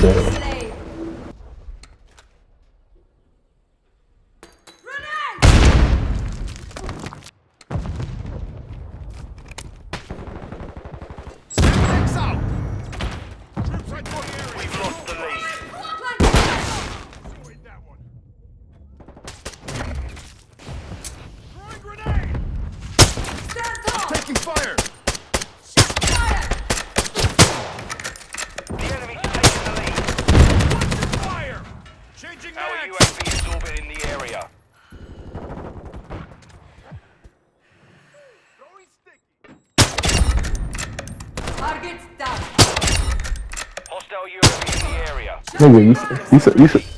dead. Taking fire! Fire! The enemy's taking the lead. Fire! Changing Our mags! UAV is orbiting the area. Going sticky. Target's down. Hostile UAV in the area. Nigga, you said